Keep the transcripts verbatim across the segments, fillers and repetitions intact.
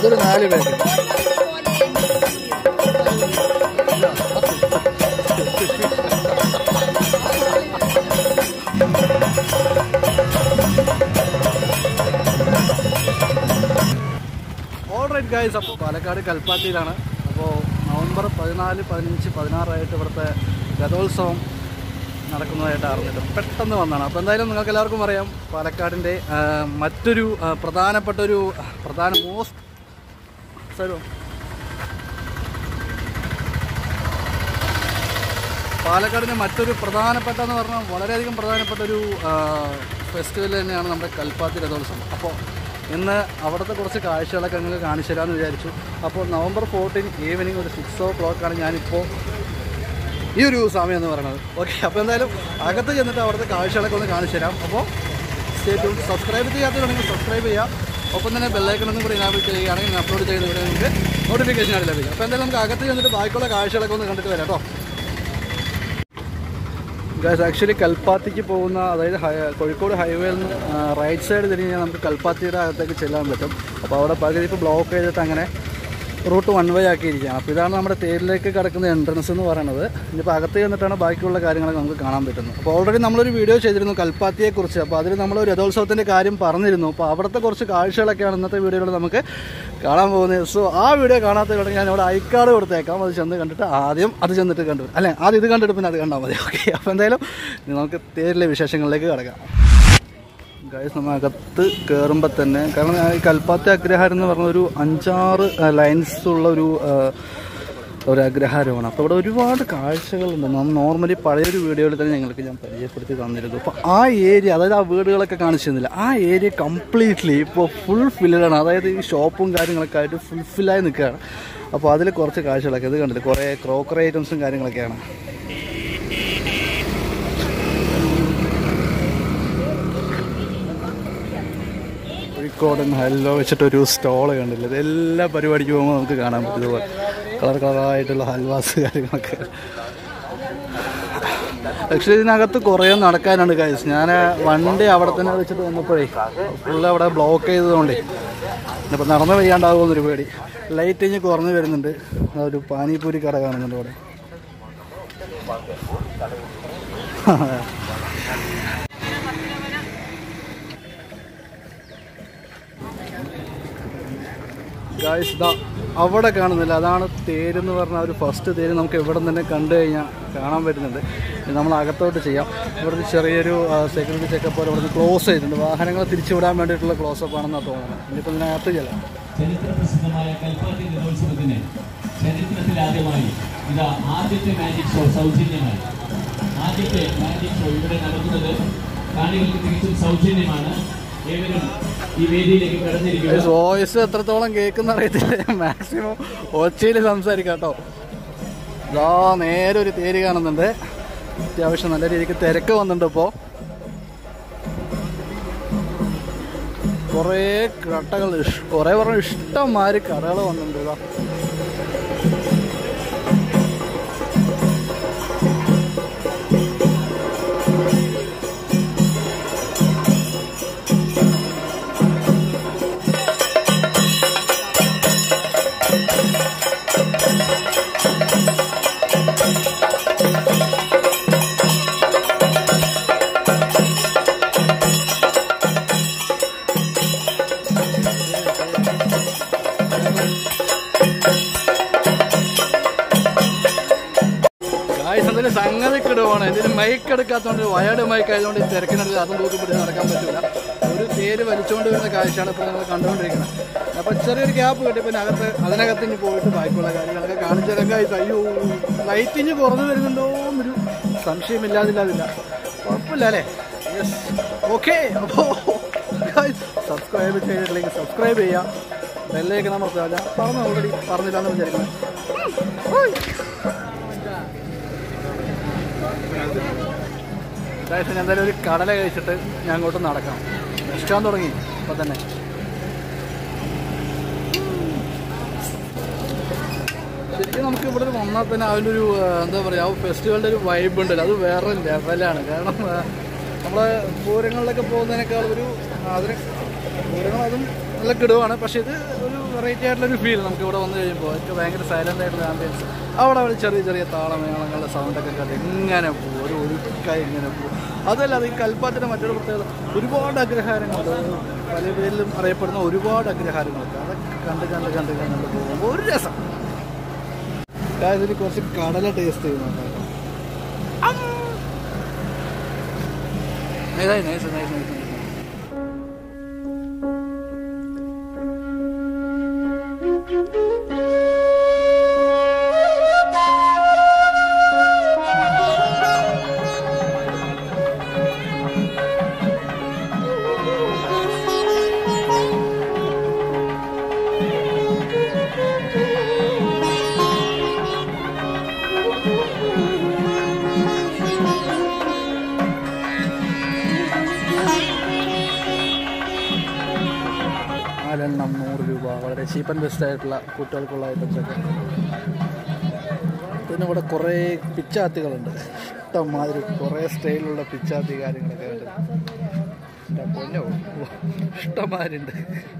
അതൊരു നാല് പേര്. ഓൾറൈറ്റ് ഗൈസ്, അപ്പോൾ പാലക്കാട് കൽപ്പാത്തിയിലാണ്. അപ്പോൾ നവംബർ പതിനാല് പതിനഞ്ച് പതിനാറായിട്ട് ഇവിടുത്തെ രഥോത്സവം നടക്കുന്നതായിട്ട് അറിഞ്ഞിട്ട് പെട്ടെന്ന് വന്നതാണ്. അപ്പോൾ എന്തായാലും നിങ്ങൾക്ക് എല്ലാവർക്കും അറിയാം പാലക്കാടിൻ്റെ മറ്റൊരു പ്രധാനപ്പെട്ടൊരു പ്രധാന മോസ്റ്റ് സൈഡോ പാലക്കാടിൻ്റെ മറ്റൊരു പ്രധാനപ്പെട്ടെന്ന് പറഞ്ഞാൽ വളരെയധികം പ്രധാനപ്പെട്ടൊരു ഫെസ്റ്റിവൽ തന്നെയാണ് നമ്മുടെ കൽപ്പാത്തി രഥോത്സവം. അപ്പോൾ ഇന്ന് അവിടുത്തെ കുറച്ച് കാഴ്ചകളൊക്കെ നിങ്ങൾക്ക് കാണിച്ചു തരാമെന്ന് വിചാരിച്ചു. അപ്പോൾ നവംബർ ഫോർട്ടീൻ ഈവനിങ് ഒരു സിക്സ് ഓ ക്ലോക്കാണ് ഞാനിപ്പോൾ ഈ ഒരു സമയം എന്ന് പറയുന്നത്. ഓക്കെ, അപ്പോൾ എന്തായാലും അകത്ത് ചെന്നിട്ട് അവിടുത്തെ കാഴ്ചകളൊക്കെ ഒന്ന് കാണിച്ചു തരാം. അപ്പോൾ സ്റ്റേ ട്യൂൺ. സബ്സ്ക്രൈബ് ചെയ്യാത്തവരാണെങ്കിൽ സബ്സ്ക്രൈബ് ചെയ്യുക. ഒപ്പം തന്നെ ബെല്ലൈക്കണൊന്നും കൂടി ഇനാബിൾ ചെയ്യുകയാണെങ്കിൽ ഞാൻ അപ്ലോഡ് ചെയ്യുന്ന വീഡിയോ നിങ്ങൾക്ക് നോട്ടിഫിക്കേഷൻ ആയിട്ട് ലഭിക്കും. അപ്പോൾ എന്തായാലും നമുക്ക് അകത്ത് ചെന്നിട്ട് ബാക്കിയുള്ള കാഴ്ചകളൊക്കെ ഒന്ന് കണ്ടിട്ട് വരാം കേട്ടോ. ഗൈസ്, ആക്ച്വലി കൽപ്പാത്തിക്ക് പോകുന്ന, അതായത് കോഴിക്കോട് ഹൈവേയിൽ നിന്ന് റൈറ്റ് സൈഡ് തിരിഞ്ഞ് കഴിഞ്ഞാൽ നമുക്ക് കൽപ്പാത്തിയുടെ അകത്തേക്ക് ചെല്ലാൻ പറ്റും. അപ്പോൾ അവിടെ പകുതി ഇപ്പോൾ ബ്ലോക്ക് ചെയ്തിട്ട് അങ്ങനെ റൂട്ട് വൺ വേ ആക്കിയിരിക്കുകയാണ്. അപ്പോൾ ഇതാണ് നമ്മുടെ തേരിലേക്ക് കിടക്കുന്ന എൻട്രൻസ് എന്ന് പറയുന്നത്. ഇനിയിപ്പോൾ അകത്ത് ചെന്നിട്ടാണ് ബാക്കിയുള്ള കാര്യങ്ങളൊക്കെ നമുക്ക് കാണാൻ പറ്റുന്നത്. അപ്പോൾ ഓൾറെഡി നമ്മളൊരു വീഡിയോ ചെയ്തിരുന്നു കൽപ്പാത്തിയെക്കുറിച്ച്. അപ്പോൾ അതിൽ നമ്മൾ രഥോത്സവത്തിൻ്റെ കാര്യം പറഞ്ഞിരുന്നു. അപ്പോൾ അവിടുത്തെ കുറച്ച് കാഴ്ചകളൊക്കെയാണ് ഇന്നത്തെ വീഡിയോയിൽ നമുക്ക് കാണാൻ പോകുന്നത്. സോ ആ വീഡിയോ കാണാത്തവരുണ്ടെങ്കിൽ ഞാൻ ഇവിടെ ഐക്കാർഡ് കൊടുത്തേക്കാം. അത് ചെന്ന് കണ്ടിട്ട് ആദ്യം അത് ചെന്നിട്ട് കണ്ടു അല്ലേ, ആദ്യം ഇത് കണ്ടിട്ട് പിന്നെ അത് കണ്ടാൽ മതി. ഓക്കെ, അപ്പോൾ എന്തായാലും നമുക്ക് തേരിലെ വിശേഷങ്ങളിലേക്ക് കിടക്കാം. ഗൈസ്, നമ്മൾ അകത്ത് കയറുമ്പോൾ തന്നെ, കാരണം ഈ കൽപ്പാത്തി അഗ്രഹാരം എന്ന് പറഞ്ഞ ഒരു അഞ്ചാറ് ലൈൻസ് ഉള്ള ഒരു ഒരു അഗ്രഹാരമാണ്. അപ്പോൾ ഇവിടെ ഒരുപാട് കാഴ്ചകളുണ്ട്. നമ്മൾ നോർമലി പഴയൊരു വീഡിയോയിൽ തന്നെ ഞങ്ങൾക്ക് ഞാൻ പരിചയപ്പെടുത്തി തന്നിരുന്നു. അപ്പോൾ ആ ഏരിയ, അതായത് ആ വീടുകളൊക്കെ കാണിച്ചു തന്നില്ല, ആ ഏരിയ കംപ്ലീറ്റ്ലി ഇപ്പോൾ ഫുൾ ഫില്ലാണ്. അതായത് ഈ ഷോപ്പും കാര്യങ്ങളൊക്കെ ആയിട്ട് ഫുൾ ഫില്ലായി നിൽക്കുകയാണ്. അപ്പോൾ അതിൽ കുറച്ച് കാഴ്ചകളൊക്കെ ഇത് കണ്ടില്ല, കുറേ ക്രോക്കറി ഐറ്റംസും കാര്യങ്ങളൊക്കെയാണ്. കോഴിക്കോടൻ ഹൽവ വെച്ചിട്ടൊരു സ്റ്റോള് കണ്ടില്ല. ഇതെല്ലാ പരിപാടിക്ക് പോകുമ്പോൾ നമുക്ക് കാണാൻ പറ്റും ഇതുപോലെ കളർ കളറായിട്ടുള്ള ഹൽവാസ് കാര്യങ്ങളൊക്കെ. ആക്ച്വലി ഇതിനകത്ത് കുറേ നടക്കാനുണ്ട് ഗൈസ്. ഞാൻ വണ്ടി അവിടെ തന്നെ വെച്ചിട്ട് വന്നപ്പോഴേ ഫുള്ള് അവിടെ ബ്ലോക്ക് ചെയ്തതുകൊണ്ടേ ഇപ്പം നടന്നു വയ്യാണ്ടാകുമെന്നൊരു പേടി. ലൈറ്റ് ഇഞ്ഞ് കുറഞ്ഞ് വരുന്നുണ്ട്. ഒരു പാനിപൂരി കട കാണുന്നുണ്ട് ഇവിടെ. ഗായ്സ്, ഇതാ അവിടെ കാണുന്നില്ല, അതാണ് തേരെന്ന് പറഞ്ഞ ഒരു ഫസ്റ്റ് തേര്. നമുക്ക് ഇവിടെ തന്നെ കണ്ടു കഴിഞ്ഞാൽ കാണാൻ പറ്റുന്നുണ്ട്. നമ്മൾ അകത്തോട്ട് ചെയ്യാം. ഇവിടുന്ന് ചെറിയൊരു സെക്യൂരിറ്റി ചെക്കപ്പ് പോലെ ഇവിടുന്ന് ക്ലോസ് ചെയ്തിട്ടുണ്ട്. വാഹനങ്ങൾ തിരിച്ചുവിടാൻ വേണ്ടിയിട്ടുള്ള ക്ലോസപ്പ് ആണെന്നാണ് തോന്നുന്നത്. ഇനിയിപ്പോൾ ഇതിനകത്ത് ചെല്ലാം. ചരിത്ര പ്രസിദ്ധമായ കൽപ്പാത്തി രഥോത്സവത്തിന് ചരിത്രത്തിലാദ്യമായി ഇതാ ആദ്യത്തെ മാജിക് ഷോ സൗജന്യമായി. ആദ്യത്തെ മാജിക് ഷോ ഇവിടെ നടക്കുന്നത് കാണികൾക്ക് തികച്ചും സൗജന്യമാണ്. ഏവരും ഈ വേദിയിലേക്ക് കടന്നിരിക്കുക. വോയിസ് എത്രത്തോളം കേൾക്കുന്ന അറിയത്തില്ല. മാക്സിമം ഒച്ചയിൽ സംസാരിക്കാം കേട്ടോ. ഇതാ നേരെ ഒരു തേര് കാണുന്നുണ്ട്. അത്യാവശ്യം നല്ല രീതിക്ക് തിരക്ക് വന്നിട്ടുണ്ട്. ഇപ്പോൾ കുറേ കടകൾ, കുറേ പറഞ്ഞ ഇഷ്ടംമാതിരി കടകൾ വന്നിട്ടുണ്ട്. ഇതാ സംഗതി കിടുവാണ്. ഇതിന് മൈക്ക് എടുക്കാത്തതുകൊണ്ട്, വയർഡ് മൈക്ക് ആയതുകൊണ്ട് തിരക്കിനടുത്ത് അതും തൂക്കിപ്പിടിച്ച് നടക്കാൻ പറ്റില്ല. ഒരു തേര് വലിച്ചുകൊണ്ട് വരുന്ന കാഴ്ചയാണ് ഇപ്പോൾ നമ്മൾ കണ്ടുകൊണ്ടിരിക്കുന്നത്. അപ്പോൾ ചെറിയൊരു ഗ്യാപ്പ് കിട്ടി. പിന്നെ അകത്ത് അതിനകത്ത് ഇനി പോയിട്ട് ബാക്കിയുള്ള കാര്യങ്ങളൊക്കെ കാണിച്ചതൊക്കെ അയ്യോ ലൈറ്റിങ് കുറഞ്ഞു വരുന്നുണ്ടോ എന്നൊരു സംശയമില്ലാതില്ലാതില്ല. കുഴപ്പമില്ല അല്ലേ? Yes, okay. അപ്പോൾ സബ്സ്ക്രൈബ് ചെയ്തിട്ടില്ലെങ്കിൽ സബ്സ്ക്രൈബ് ചെയ്യാം. ബെല്ലേക്ക് നമ്മൾ പറഞ്ഞു ഓൾറെഡി പറഞ്ഞില്ലാന്ന് വിചാരിക്കുന്നത്. ഗൈസ്, എന്തായാലും ഒരു കടല കഴിച്ചിട്ട് ഞാൻ അങ്ങോട്ട് നടക്കാം. ഇഷ്ടം തുടങ്ങി ഇപ്പം തന്നെ. ശരിക്കും നമുക്ക് ഇവിടെ വന്നാൽ തന്നെ അതിൻ്റെ ഒരു എന്താ പറയുക, ആ ഫെസ്റ്റിവലിൻ്റെ ഒരു വൈബ് ഉണ്ടല്ലോ, അത് വേറെ ലെവലാണ്. കാരണം നമ്മൾ പൂരങ്ങളിലൊക്കെ പോകുന്നതിനേക്കാൾ ഒരു അതിന് പൂരങ്ങൾ അതും നല്ല കിടുവാണ്. പക്ഷേ ഇത് ഒരു വെറൈറ്റി ആയിട്ടുള്ളൊരു ഫീൽ നമുക്ക് ഇവിടെ വന്നു കഴിയുമ്പോൾ. എനിക്ക് ഭയങ്കര സൈലൻ്റ് ആയിട്ടുള്ള ആംബിയൻസ്. അവിടെ അവിടെ ചെറിയ ചെറിയ താളമേളങ്ങളുടെ സൗണ്ടൊക്കെ കേട്ട് ഇങ്ങനെ പോകും, ഒരു ഒഴുക്കായി ഇങ്ങനെ പോകും. അതല്ലാതെ ഈ കൽപ്പാത്തിൻ്റെ മറ്റൊരു പ്രത്യേകത, ഒരുപാട് അഗ്രഹാരങ്ങളുണ്ട്. പല പേരിലും അറിയപ്പെടുന്ന ഒരുപാട് അഗ്രഹാരങ്ങളുണ്ട്. അതൊക്കെ കണ്ട് കണ്ട് കണ്ട് കണ്ട് പോകുമ്പോൾ ഒരു രസം. ഇതിൽ കുറച്ച് കടല ടേസ്റ്റ് ചെയ്യുന്നുണ്ട്. നൈസ് നൈസ് നൈസ് നൈസ് നാലെണ്ണം നൂറ് രൂപ. വളരെ ചീപ്പ് ആൻഡ് ബെസ്റ്റ് ആയിട്ടുള്ള കുട്ടികൾക്കുള്ള ഐറ്റംസൊക്കെ. പിന്നെ ഇവിടെ കുറേ പിച്ചാത്തികളുണ്ട്, ഇഷ്ടംമാതിരി കുറേ സ്റ്റൈലിലുള്ള പിച്ചാത്തി കാര്യങ്ങളൊക്കെ ഉണ്ട്. എൻ്റെ പൊന്നോ, ഇഷ്ടംമാതിരി ഉണ്ട്.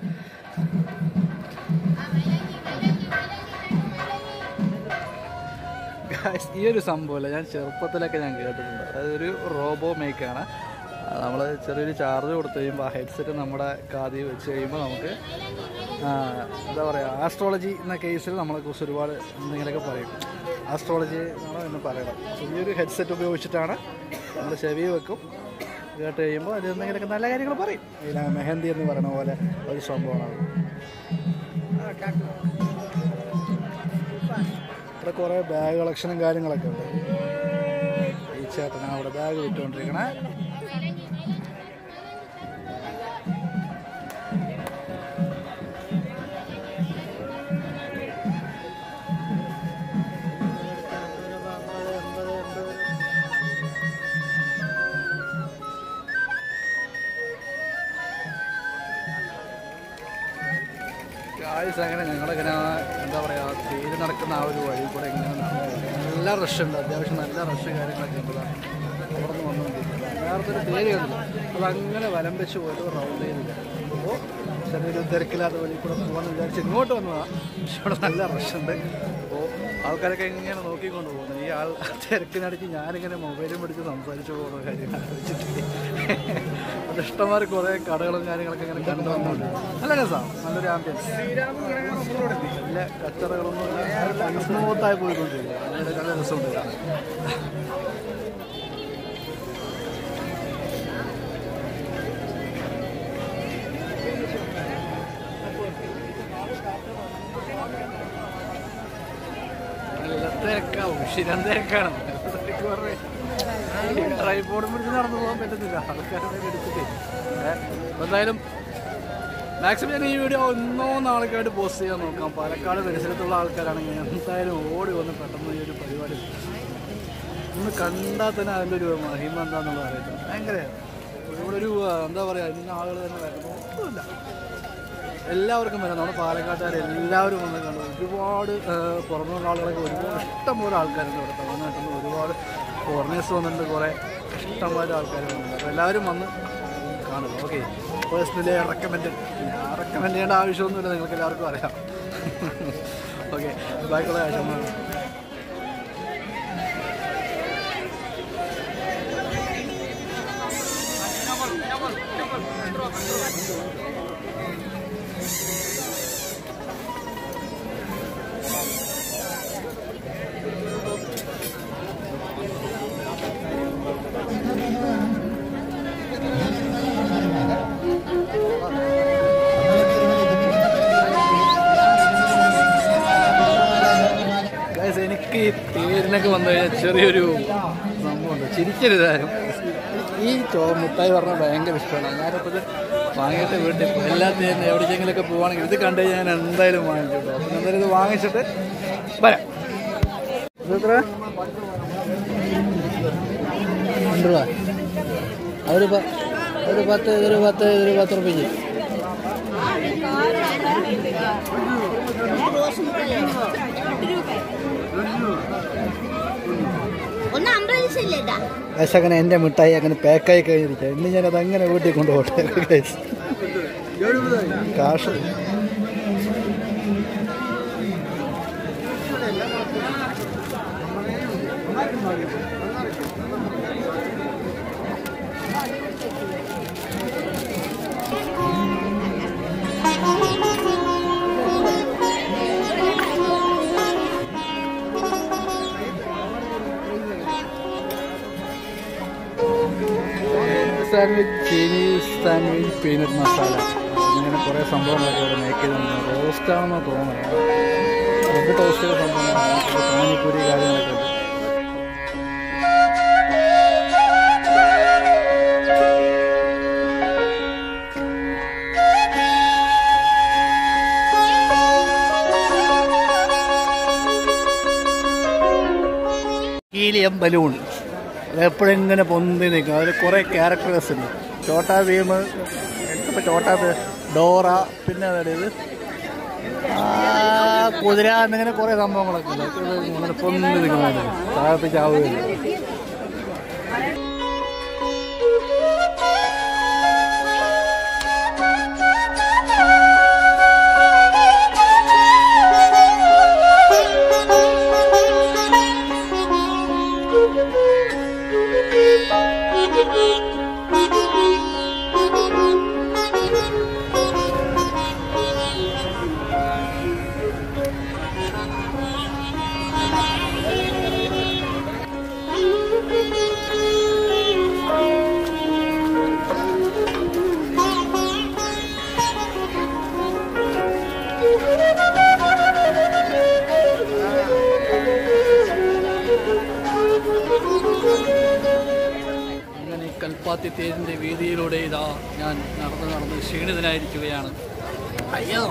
ഈ ഒരു സംഭവമല്ല, ഞാൻ ചെറുപ്പത്തിലൊക്കെ ഞാൻ കേട്ടിട്ടുണ്ട്. അതൊരു റോബോ മേക്കാണ്. നമ്മൾ ചെറിയൊരു ചാർജ് കൊടുത്തു കഴിയുമ്പോൾ ആ ഹെഡ്സെറ്റ് നമ്മുടെ കാതിൽ വെച്ച് കഴിയുമ്പോൾ നമുക്ക് എന്താ പറയുക, ആസ്ട്രോളജി എന്ന കേസിൽ നമ്മളെക്കുറിച്ച് ഒരുപാട് എന്തെങ്കിലുമൊക്കെ പറയും. ആസ്ട്രോളജി എന്നാണോ എന്ന് പറയണം. ചെറിയൊരു ഹെഡ്സെറ്റ് ഉപയോഗിച്ചിട്ടാണ് നമ്മൾ ചെവി വെക്കും. കേട്ട് കഴിയുമ്പോൾ അത് എന്തെങ്കിലുമൊക്കെ നല്ല കാര്യങ്ങൾ പറയും. ഇതിൽ മെഹന്തി എന്ന് പറയുന്ന പോലെ ഒരു സംഭവമാണ്. ഇവിടെ കുറേ ബാഗ് കളക്ഷനും കാര്യങ്ങളൊക്കെ ഉണ്ട്. ഈ ചേട്ടനാണ് അവിടെ ബാഗ് വിട്ടുകൊണ്ടിരിക്കണേ. അങ്ങനെ ഞങ്ങളിങ്ങനെ എന്താ പറയുക, തേര് നടക്കുന്ന ആ ഒരു വഴി കൂടെ ഇങ്ങനെ നല്ല റഷുണ്ട്. അത്യാവശ്യം നല്ല റഷ് കാര്യങ്ങളൊക്കെ ഉണ്ട്. അവിടെ നിന്ന് വന്നുകൊണ്ടിരിക്കുന്നത് നേരത്തെ ഒരു തേര് കണ്ടു, അതങ്ങനെ വലം വെച്ച് ഓരോ റൗണ്ട് ചെയ്തില്ല. അപ്പോൾ ചെറിയൊരു തിരക്കില്ലാത്ത വഴി കൂടെ പോകാമെന്ന് വിചാരിച്ച് ഇങ്ങോട്ട് വന്നതാണ്. പക്ഷെ അവിടെ നല്ല റഷുണ്ട്. അപ്പോൾ ആൾക്കാരൊക്കെ ഇങ്ങനെ നോക്കിക്കൊണ്ട് പോകുന്നു. ഈ ആൾ തിരക്കിനടിച്ച് ഞാനിങ്ങനെ മൊബൈലും പിടിച്ച് സംസാരിച്ച് പോകുന്ന കാര്യം ആലോചിച്ചിട്ട് അത് ഇഷ്ടംമാതിരി കുറേ കടകളും കാര്യങ്ങളൊക്കെ ഇങ്ങനെ കണ്ടു വന്നുണ്ട്. നല്ല രസമാണ്, നല്ലൊരു ആംബിയൻസ്. നല്ല കച്ചറകളൊന്നും സ്മൂത്തായി പോയിക്കൊണ്ടിരിക്കുക. നല്ല നല്ല രസമുണ്ട് കാണാൻ. നല്ല തിരക്കാവും, ശരിയാണ് തിരക്കാണ്. ട്രൈപോഡും പിടിച്ച് നടന്നു പോകാൻ പറ്റുന്നില്ല, ആൾക്കാരുടെ എടുത്തിട്ട്. എന്തായാലും മാക്സിമം ഞാൻ ഈ വീഡിയോ ഒന്നോ നാളേക്കായിട്ട് പോസ്റ്റ് ചെയ്യാൻ നോക്കാം. പാലക്കാട് പരിസരത്തുള്ള ആൾക്കാരാണെങ്കിൽ എന്തായാലും ഓടി വന്ന് പെട്ടെന്ന് ഈ ഒരു പരിപാടി ഒന്ന് കണ്ടാൽ തന്നെ അതിൻ്റെ ഒരു മഹിമ എന്താണെന്നുള്ളത് അറിയത്തില്ല. ഭയങ്കര ഇവിടെ ഒരു എന്താ പറയുക, ഇന്ന ആളുകൾ തന്നെ വരുമ്പോൾ ഒന്നുമില്ല, എല്ലാവർക്കും വരാം. നമ്മുടെ പാലക്കാട്ടുകാർ എല്ലാവരും വന്ന് കണ്ടു. ഒരുപാട് പുറമേയുള്ള ആളുകളൊക്കെ ഒരുപാട് ഇഷ്ടംപോലെ ആൾക്കാരുണ്ട് ഇവിടെ. തമിഴ്നാട്ടിൽ നിന്ന് ഒരുപാട് ഫോറിനേഴ്സ് വന്നിട്ടുണ്ട്, കുറേ ഇഷ്ടംപോലെ ആൾക്കാർ വന്നിട്ടുണ്ട്. അപ്പോൾ എല്ലാവരും വന്ന് കാണുക. ഓക്കെ, പേഴ്സണലി റെക്കമെൻഡ് ഞാൻ റെക്കമെൻഡ് ചെയ്യേണ്ട ആവശ്യമൊന്നുമില്ല, നിങ്ങൾക്ക് എല്ലാവർക്കും അറിയാം. ഓക്കെ, ബാക്കിയുള്ള ആവശ്യമാണ്. എനിക്ക് ഈ തേരിനൊക്കെ വന്നു കഴിഞ്ഞാൽ ചെറിയൊരു സംഭവമുണ്ട്, ചിരിക്കരുതാരും. ഈ ചോ മുട്ടായി പറഞ്ഞാൽ ഭയങ്കര ഇഷ്ടമാണ്. ഞാനിപ്പോൾ ഇത് വാങ്ങിയിട്ട് വീട്ടിൽ എല്ലാ തേരിനും എവിടേക്കെങ്കിലൊക്കെ പോവുകയാണെങ്കിൽ ഇത് കണ്ടു കഴിഞ്ഞാൽ ഞാൻ എന്തായാലും വാങ്ങിച്ചിട്ടോ. അപ്പം എന്തായാലും ഇത് വാങ്ങിച്ചിട്ട് വരാം. ഇതെത്ര രണ്ട് രൂപ, ഒരു ഒരു പത്ത് ഇതൊരു പത്ത് ഇതൊരു പത്ത് റുപ്യക്ക്. പക്ഷെ അങ്ങനെ എൻ്റെ മിഠായി അങ്ങനെ പാക്കായി കഴിഞ്ഞിരിക്കുക. ഇന്ന് ഞാനത് അങ്ങനെ വീട്ടിൽ കൊണ്ടുപോട്ടെ. കാശ് sandwich, Chinese sandwich, peanut masala, അങ്ങനെ കുറേ സംഭവങ്ങളൊക്കെ ഇവിടെ മേക്ക് ചെയ്ത് റോസ്റ്റാണെന്ന് തോന്നുന്നത്. അത് ടോസ്റ്റ് ചെയ്ത സംഭവങ്ങളാണ്, പാനിപ്പൂരി കാര്യങ്ങളൊക്കെ ഉണ്ട്. ഹീലിയം ബലൂൺ അതെപ്പോഴിങ്ങനെ പൊന്തി നിൽക്കും. അതിൽ കുറേ ക്യാരക്ടേഴ്സ് ഉണ്ട്. ചോട്ടാ ഭീം, ഇപ്പോൾ ചോട്ടാ ഭീം, ഡോറ, പിന്നെ അതായത് കുതിര, എന്നിങ്ങനെ കുറേ സംഭവങ്ങളൊക്കെ ഉണ്ട്. അങ്ങനെ പൊന്തി നിൽക്കുന്നത് താഴത്ത് ചാവുകയില്ല. അങ്ങനെ കൽപ്പാത്തി തേരിൻ്റെ വീതിയിലൂടെ ഇതാ ഞാൻ നടന്ന് നടന്ന് ക്ഷീണിതനായിരിക്കുകയാണ്. അയ്യോ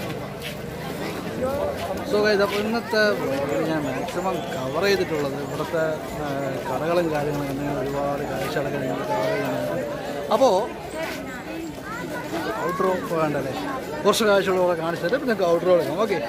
സോ ഗൈസ്, അപ്പോൾ ഇന്നത്തെ വ്ളോഗിൽ ഞാൻ മാക്സിമം കവർ ചെയ്തിട്ടുള്ളത് ഇവിടുത്തെ കടകളും കാര്യങ്ങളും അങ്ങനെ ഒരുപാട് കാഴ്ചകളൊക്കെ നിങ്ങൾ കവർ ചെയ്യുന്നുണ്ട്. അപ്പോൾ ഔട്ട്ഡോർ വേണ്ടല്ലേ, കുറച്ച് കാഴ്ചകളോടെ കാണിച്ചിട്ട് പിന്നെ നിങ്ങൾക്ക് ഔട്ട്ഡോർ എടുക്കാം. ഓക്കെ,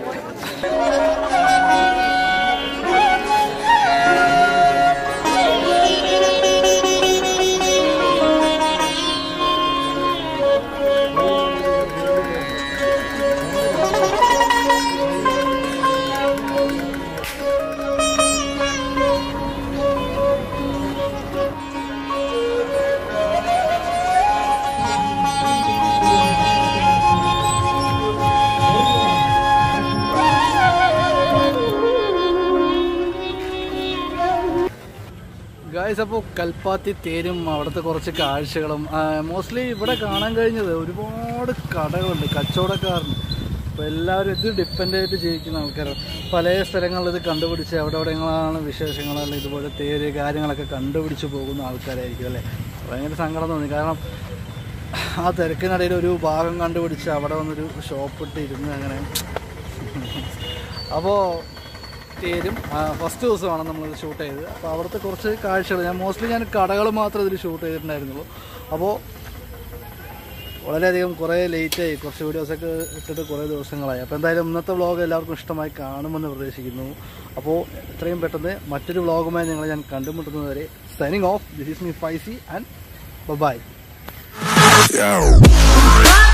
ഗായ്സ്, അപ്പോൾ കൽപ്പാത്തി തേരും അവിടുത്തെ കുറച്ച് കാഴ്ചകളും മോസ്റ്റ്ലി ഇവിടെ കാണാൻ കഴിഞ്ഞത് ഒരുപാട് കടകളുണ്ട്, കച്ചവടക്കാരുണ്ട്. അപ്പോൾ എല്ലാവരും ഇത് ഡിപ്പെൻഡ് ആയിട്ട് ജീവിക്കുന്ന ആൾക്കാരാണ്. പല സ്ഥലങ്ങളിൽ ഇത് കണ്ടുപിടിച്ച് എവിടെ എവിടെങ്ങളാണ് വിശേഷങ്ങൾ, അല്ലെങ്കിൽ ഇതുപോലെ തേര് കാര്യങ്ങളൊക്കെ കണ്ടുപിടിച്ച് പോകുന്ന ആൾക്കാരായിരിക്കും അല്ലേ. ഭയങ്കര സങ്കടം തോന്നി. കാരണം ആ തിരക്കിനിടയിൽ ഒരു ഭാഗം കണ്ടുപിടിച്ച് അവിടെ വന്നൊരു ഷോപ്പ് ഇട്ട് ഇരുന്ന് അങ്ങനെ. അപ്പോൾ തേരും ഫസ്റ്റ് ദിവസമാണ് നമ്മളിത് ഷൂട്ട് ചെയ്തത്. അപ്പോൾ അവിടുത്തെ കുറച്ച് കാഴ്ചകൾ ഞാൻ മോസ്റ്റ്ലി ഞാൻ കടകൾ മാത്രമേ ഇതിൽ ഷൂട്ട് ചെയ്തിട്ടുണ്ടായിരുന്നുള്ളൂ. അപ്പോൾ വളരെയധികം കുറേ ലേറ്റായി, കുറച്ച് വീഡിയോസൊക്കെ ഇട്ടിട്ട് കുറേ ദിവസങ്ങളായി. അപ്പോൾ എന്തായാലും ഇന്നത്തെ വ്ളോഗ് എല്ലാവർക്കും ഇഷ്ടമായി കാണുമെന്ന് പ്രതീക്ഷിക്കുന്നു. അപ്പോൾ എത്രയും പെട്ടെന്ന് മറ്റൊരു വ്ളോഗുമായി നിങ്ങളെ ഞാൻ കണ്ടുമുട്ടുന്നതുവരെ signing off. This is me Faizy and by.